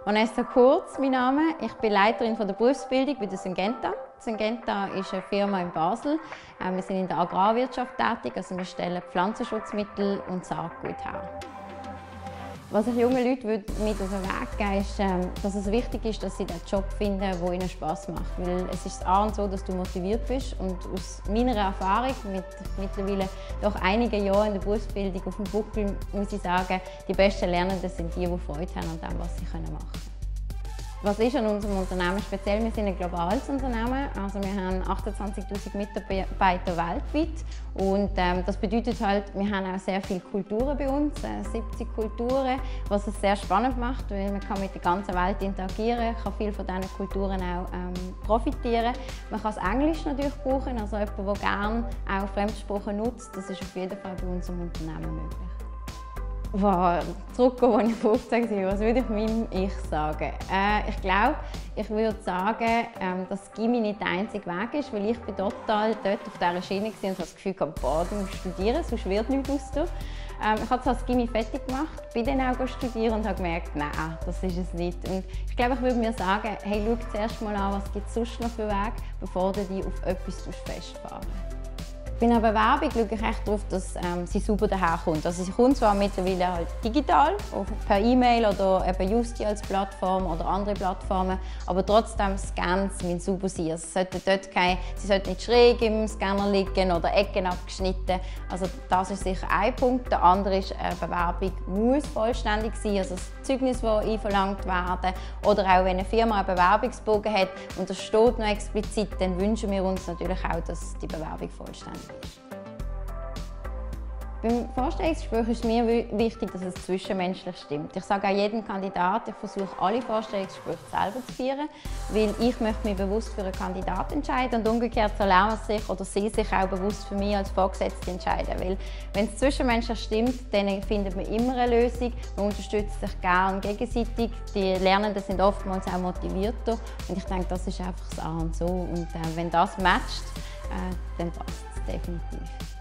Vanessa Kurz, mein Name. Ich bin Leiterin der Berufsbildung bei der Syngenta. Syngenta ist eine Firma in Basel. Wir sind in der Agrarwirtschaft tätig, also wir stellen Pflanzenschutzmittel und Saatgut her. Was ich jungen Leuten mit auf den Weg geben ist, dass es wichtig ist, dass sie den Job finden, der ihnen Spass macht. Weil es ist das A und so, dass du motiviert bist. Und aus meiner Erfahrung mit mittlerweile doch einigen Jahren in der Berufsbildung auf dem Buckel muss ich sagen, die besten Lernenden sind die Freude haben an dem, was sie machen können. Was ist an unserem Unternehmen speziell? Wir sind ein globales Unternehmen, also wir haben 28'000 Mitarbeiter weltweit und das bedeutet halt, wir haben auch sehr viele Kulturen bei uns, 70 Kulturen, was es sehr spannend macht, weil man kann mit der ganzen Welt interagieren, kann viel von diesen Kulturen auch profitieren. Man kann das Englisch natürlich brauchen, also jemand, der gerne auch Fremdsprachen nutzt, das ist auf jeden Fall bei unserem Unternehmen möglich. Zurückgehen, als ich 15 war, was würde ich meinem Ich sagen? Ich glaube, ich würde sagen, dass Gymi nicht der einzige Weg ist, weil ich bin total dort auf dieser Schiene war und hatte das Gefühl, boah, du musst studieren, sonst wird nichts aus dir. Ich habe zwar das Gymi fertig gemacht, bin dann auch studieren und habe gemerkt, nein, das ist es nicht. Und ich glaube, ich würde mir sagen, hey, schau zuerst mal an, was gibt es sonst noch für Wege, bevor du dich auf etwas festfahren. Bei einer Bewerbung schaue ich echt darauf, dass sie sauber daherkommt. Also sie kommt zwar mittlerweile halt digital, per E-Mail oder eben Justi als Plattform oder andere Plattformen, aber trotzdem Scans müssen sauber sein. Also sie sollten nicht schräg im Scanner liegen oder Ecken abgeschnitten. Also das ist sicher ein Punkt. Der andere ist, eine Bewerbung muss vollständig sein, also das Zeugnis, das einverlangt werden. Oder auch wenn eine Firma einen Bewerbungsbogen hat und das steht noch explizit, dann wünschen wir uns natürlich auch, dass die Bewerbung vollständig ist. Beim Vorstellungsgespräch ist mir wichtig, dass es zwischenmenschlich stimmt. Ich sage auch jedem Kandidaten, ich versuche alle Vorstellungsgespräche selber zu führen, weil ich möchte mich bewusst für einen Kandidaten entscheiden und umgekehrt soll er sich oder sie sich auch bewusst für mich als Vorgesetzte entscheiden. Weil wenn es zwischenmenschlich stimmt, dann findet man immer eine Lösung, man unterstützt sich gerne gegenseitig, die Lernenden sind oftmals auch motivierter und ich denke, das ist einfach das A und so. Und wenn das matcht, dann passt es definitiv.